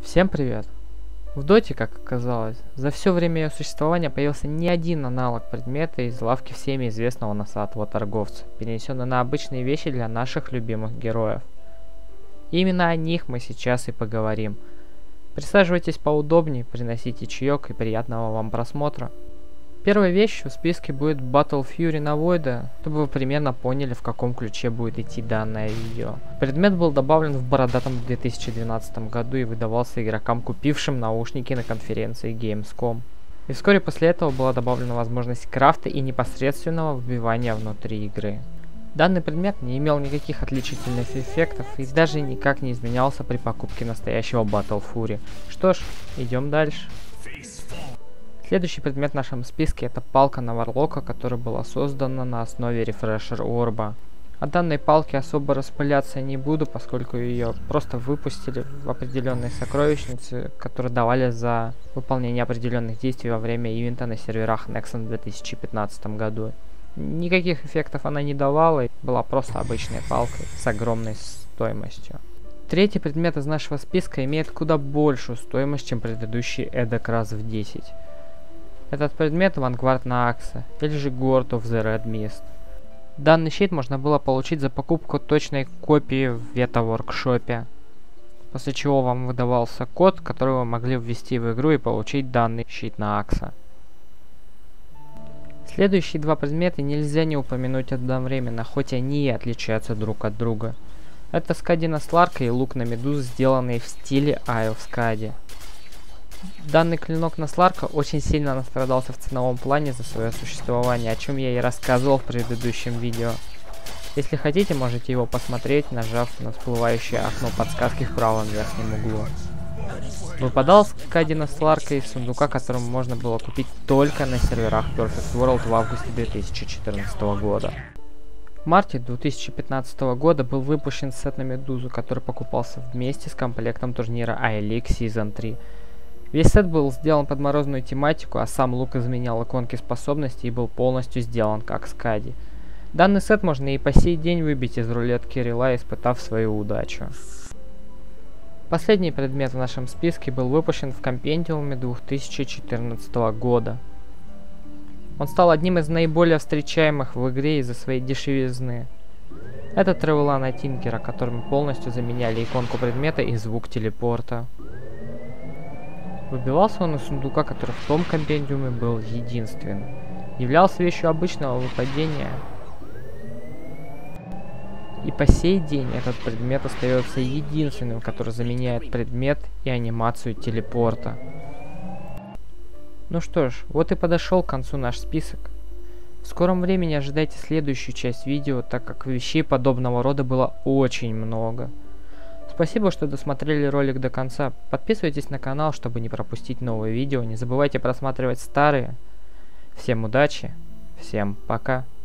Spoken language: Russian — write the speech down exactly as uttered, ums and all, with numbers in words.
Всем привет! В доте, как оказалось, за все время ее существования появился не один аналог предмета из лавки всеми известного носатого торговца, перенесенный на обычные вещи для наших любимых героев. И именно о них мы сейчас и поговорим. Присаживайтесь поудобнее, приносите чаек и приятного вам просмотра. Первой вещью в списке будет Battle Fury на Войда, чтобы вы примерно поняли, в каком ключе будет идти данное видео. Предмет был добавлен в бородатом две тысячи двенадцатом году и выдавался игрокам, купившим наушники на конференции Gamescom. И вскоре после этого была добавлена возможность крафта и непосредственного вбивания внутри игры. Данный предмет не имел никаких отличительных эффектов и даже никак не изменялся при покупке настоящего Battle Fury. Что ж, идем дальше. Следующий предмет в нашем списке — это палка на Варлока, которая была создана на основе Refresher Орба. О данной палке особо распыляться не буду, поскольку ее просто выпустили в определенные сокровищницы, которые давали за выполнение определенных действий во время ивента на серверах Nexon в две тысячи пятнадцатом году. Никаких эффектов она не давала, и была просто обычной палкой с огромной стоимостью. Третий предмет из нашего списка имеет куда большую стоимость, чем предыдущий эдак раз в десять. Этот предмет Vanguard на Акса, или же Guard of the Red Mist. Данный щит можно было получить за покупку точной копии в Veta Workshop, после чего вам выдавался код, который вы могли ввести в игру и получить данный щит на Акса. Следующие два предмета нельзя не упомянуть одновременно, хоть они и отличаются друг от друга. Это Скадина Сларка и лук на Медузу, сделанные в стиле Eye of Skadi. Данный клинок на Сларка очень сильно настрадался в ценовом плане за свое существование, о чем я и рассказывал в предыдущем видео. Если хотите, можете его посмотреть, нажав на всплывающее окно подсказки в правом верхнем углу. Выпадал Скадина Сларка из сундука, которым можно было купить только на серверах Perfect World в августе две тысячи четырнадцатого года. В марте две тысячи пятнадцатого года был выпущен сет на Медузу, который покупался вместе с комплектом турнира I-League Season три. Весь сет был сделан под морозную тематику, а сам лук изменял иконки способностей и был полностью сделан как Скади. Данный сет можно и по сей день выбить из рулетки рела, испытав свою удачу. Последний предмет в нашем списке был выпущен в компендиуме две тысячи четырнадцатого года. Он стал одним из наиболее встречаемых в игре из-за своей дешевизны. Это Тревелана Тинкера, которым полностью заменяли иконку предмета и звук телепорта. Выбивался он из сундука, который в том компендиуме был единственным. Являлся вещью обычного выпадения. И по сей день этот предмет остается единственным, который заменяет предмет и анимацию телепорта. Ну что ж, вот и подошел к концу наш список. В скором времени ожидайте следующую часть видео, так как вещей подобного рода было очень много. Спасибо, что досмотрели ролик до конца. Подписывайтесь на канал, чтобы не пропустить новые видео. Не забывайте просматривать старые. Всем удачи, всем пока.